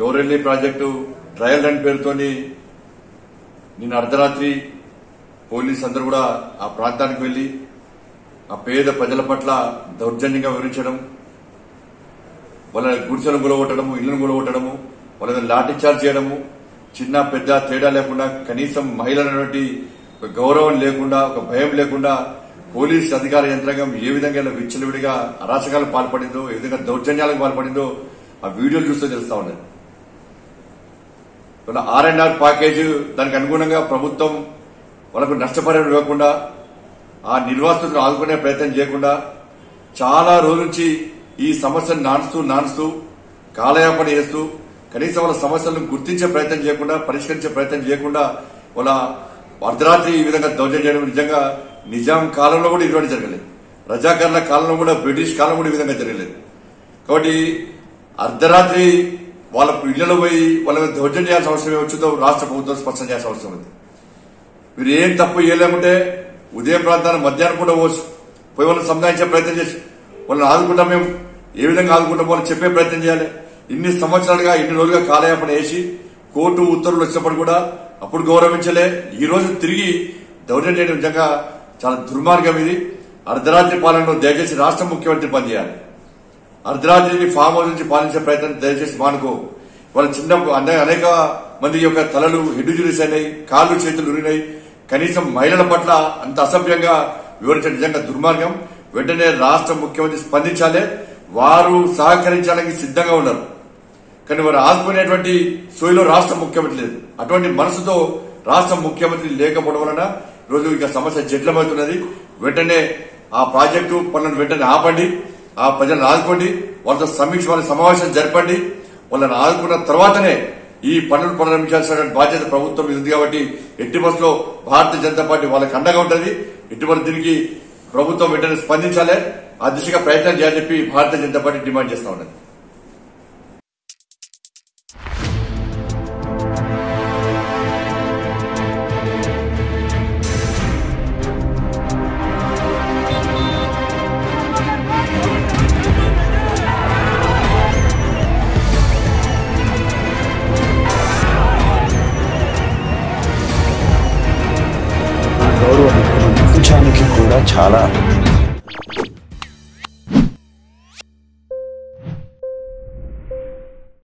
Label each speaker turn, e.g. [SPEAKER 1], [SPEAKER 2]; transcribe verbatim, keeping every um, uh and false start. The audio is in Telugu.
[SPEAKER 1] గౌరెల్లి ప్రాజెక్టు ట్రయల్ రన్ పేరుతోని నిన్న అర్ధరాత్రి పోలీసు అందరూ కూడా ఆ ప్రాంతానికి వెళ్లి ఆ పేద ప్రజల పట్ల దౌర్జన్యంగా వివరించడం, వాళ్ళ గుడిసెలను గులగొట్టడము, ఇళ్లను గులగొట్టడము, వాళ్ళని లాఠీ చార్జ్ చేయడము, చిన్న పెద్ద తేడా లేకుండా కనీసం మహిళలటువంటి గౌరవం లేకుండా, ఒక భయం లేకుండా పోలీస్ అధికార యంత్రాంగం ఏ విధంగా విచ్చలవిడిగా అరాచకాలకు పాల్పడిందో, ఏ విధంగా దౌర్జన్యాలకు పాల్పడిందో ఆ వీడియోలు చూస్తే తెలుస్తా ఉన్నది. ఆర్ అండ్ ఆర్ ప్యాకేజ్ దానికి అనుగుణంగా ప్రభుత్వం వాళ్ళకు నష్టపరిహారం ఇవ్వకుండా, ఆ నిర్వాసితులను ఆదుకునే ప్రయత్నం చేయకుండా చాలా రోజుల నుంచి ఈ సమస్యను నానుస్తూ నానుస్తూ కాలయాపన చేస్తూ కనీసం వాళ్ళ సమస్యలను గుర్తించే ప్రయత్నం చేయకుండా, పరిష్కరించే ప్రయత్నం చేయకుండా వాళ్ళ అర్ధరాత్రి ఈ విధంగా దౌర్జన్యం చేయడం నిజంగా నిజాం కాలంలో కూడా ఇటువంటి జరగలేదు, రజాకార్ల కాలంలో కూడా, బ్రిటిష్ కాలంలో కూడా ఈ విధంగా జరగలేదు. కాబట్టి అర్ధరాత్రి వాళ్ళ ఇళ్లలో పోయి వాళ్ళ మీద దౌర్జన్యం చేయాల్సిన అవసరం ఏమొచ్చిందో రాష్ట్ర ప్రభుత్వం స్పష్టం చేయాల్సిన అవసరం ఉంది. మీరు ఏం తప్పు చేయలేకుంటే ఉదయం ప్రాంతాన్ని మధ్యాహ్నం కూడా పోవచ్చు, పోయి వాళ్ళని సంధానించే ప్రయత్నం చేసి వాళ్ళని ఆదుకుంటాం, మేము ఏ విధంగా ఆదుకుంటాం వాళ్ళని చెప్పే ప్రయత్నం చేయాలి. ఇన్ని సంవత్సరాలుగా ఇన్ని రోజులుగా కాలయాపన వేసి కోర్టు ఉత్తర్వులు వచ్చినప్పుడు కూడా అప్పుడు గౌరవించలే, ఈ రోజు తిరిగి దౌర్జన్యం చేయడం నిజంగా చాలా దుర్మార్గం. ఇది అర్ధరాత్రి పాలనలో దయచేసి రాష్ట్ర ముఖ్యమంత్రి పనిచేయాలి. అర్ధరాత్రిని ఫామ్ హౌస్ నుంచి పాలించే ప్రయత్నం దయచేసి మానుకో. వాళ్ళ చిన్న అనేక మంది యొక్క తలలు హెడ్డుజురీస్ అయినాయి, కాళ్ళు చేతులు ఉరినాయి. కనీసం మహిళల పట్ల అంత అసభ్యంగా వివరించడం నిజంగా దుర్మార్గం. వెంటనే రాష్ట్ర ముఖ్యమంత్రి స్పందించాలి. వారు సహకరించడానికి సిద్ధంగా ఉన్నారు, కానీ వారు ఆదుకునేటువంటి సోయిలో రాష్ట్ర ముఖ్యమంత్రి లేదు. అటువంటి మనసుతో రాష్ట్ర ముఖ్యమంత్రి లేకపోవడం వలన రోజు ఇక సమస్య జటిలమవుతున్నది. వెంటనే ఆ ప్రాజెక్టు పనులను వెంటనే ఆపండి, ఆ ప్రజలను ఆదుకోండి, వాళ్ళతో సమీక్ష వాళ్ళ సమావేశం జరపండి. వాళ్ళని ఆదుకున్న తర్వాతనే ఈ పనులు ప్రారంభించాల్సిన బాధ్యత ప్రభుత్వం ఉంది. కాబట్టి ఎట్టి బస్సులో భారతీయ జనతా పార్టీ వాళ్ళకి అండగా ఉంటుంది. ఎట్టి బస్సు దీనికి ప్రభుత్వం వెంటనే స్పందించాలి, ఆ దిశగా ప్రయత్నం చేయాలని చెప్పి భారతీయ జనతా పార్టీ డిమాండ్ చేస్తా ఉన్నది.
[SPEAKER 2] ప్రపంచానికి కూడా చాలా